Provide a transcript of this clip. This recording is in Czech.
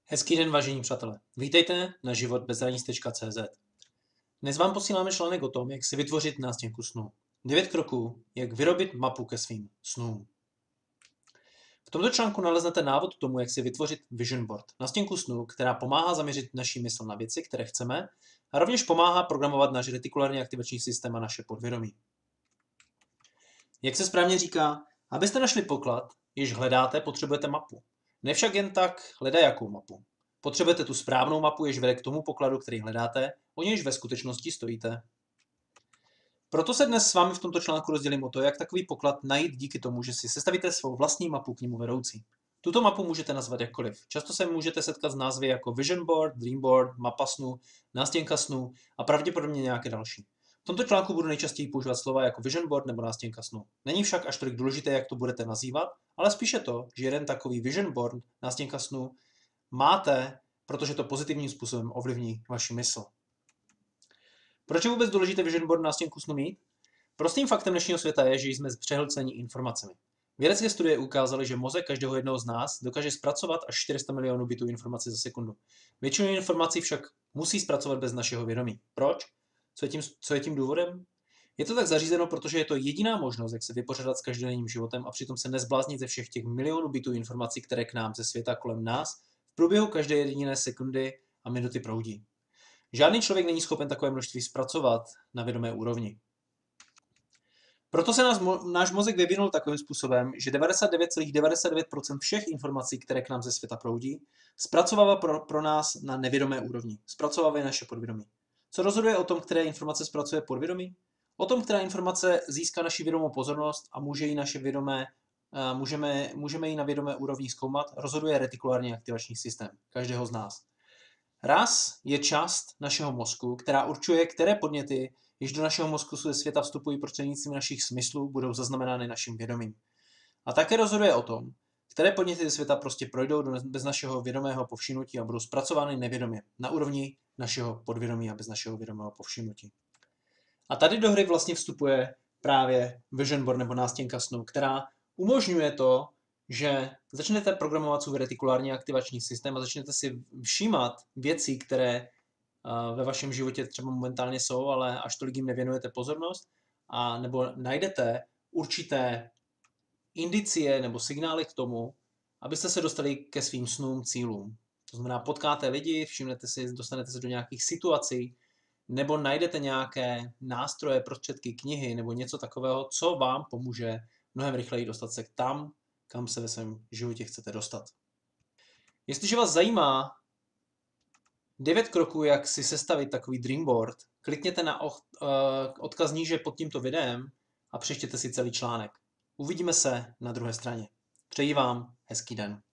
Hezký den, vážení přátelé. Vítejte na životbezhranic.cz. Dnes vám posíláme článek o tom, jak si vytvořit nástěnku snů. 9 kroků, jak vyrobit mapu ke svým snům. V tomto článku naleznete návod k tomu, jak si vytvořit vision board, nástěnku snů, která pomáhá zaměřit naši mysl na věci, které chceme, a rovněž pomáhá programovat náš retikulární aktivační systém a naše podvědomí. Jak se správně říká, abyste našli poklad, jež hledáte, potřebujete mapu. Ne však jen tak hledajakou mapu. Potřebujete tu správnou mapu, jež vede k tomu pokladu, který hledáte, o nějž ve skutečnosti stojíte. Proto se dnes s vámi v tomto článku rozdělím o to, jak takový poklad najít díky tomu, že si sestavíte svou vlastní mapu k němu vedoucí. Tuto mapu můžete nazvat jakkoliv. Často se můžete setkat s názvy jako vision board, dream board, mapa snu, nástěnka snu a pravděpodobně nějaké další. V tomto článku budu nejčastěji používat slova jako vision board nebo nástěnka snu. Není však až tolik důležité, jak to budete nazývat, ale spíše to, že jeden takový vision board, nástěnka snu, máte, protože to pozitivním způsobem ovlivní vaši mysl. Proč je vůbec důležité vision board nástěnku snu mít? Prostým faktem dnešního světa je, že jsme přehlceni informacemi. Vědecké studie ukázaly, že mozek každého jednoho z nás dokáže zpracovat až 400 milionů bitů informací za sekundu. Většinu informací však musí zpracovat bez našeho vědomí. Proč? Co je tím důvodem? Je to tak zařízeno, protože je to jediná možnost, jak se vypořádat s každodenním životem a přitom se nezbláznit ze všech těch milionů bitů informací, které k nám ze světa kolem nás v průběhu každé jediné sekundy a minuty proudí. Žádný člověk není schopen takové množství zpracovat na vědomé úrovni. Proto se náš mozek vyvinul takovým způsobem, že 99,99% všech informací, které k nám ze světa proudí, zpracovává pro nás na nevědomé úrovni. Zpracovává naše podvědomí. Co rozhoduje o tom, které informace zpracuje podvědomí? O tom, která informace získá naši vědomou pozornost a můžeme ji na vědomé úrovni zkoumat, rozhoduje retikulární aktivační systém každého z nás. RAS je část našeho mozku, která určuje, které podněty, jež do našeho mozku ze světa vstupují prostřednictvím našich smyslů, budou zaznamenány naším vědomím. A také rozhoduje o tom, které podněty ze světa prostě projdou bez našeho vědomého povšimnutí a budou zpracovány nevědomě, na úrovni našeho podvědomí a bez našeho vědomého povšimnutí. A tady do hry vlastně vstupuje právě vision board nebo nástěnka snu, která umožňuje to, že začnete programovat svůj retikulární aktivační systém a začnete si všímat věci, které ve vašem životě třeba momentálně jsou, ale až tolik jim nevěnujete pozornost, a nebo najdete určité indicie nebo signály k tomu, abyste se dostali ke svým snům, cílům. To znamená, potkáte lidi, všimnete si, dostanete se do nějakých situací, nebo najdete nějaké nástroje, prostředky, knihy nebo něco takového, co vám pomůže mnohem rychleji dostat se tam, kam se ve svém životě chcete dostat. Jestliže vás zajímá 9 kroků, jak si sestavit takový dream board, klikněte na odkaz níže pod tímto videem a přečtěte si celý článek. Uvidíme se na druhé straně. Přeji vám hezký den.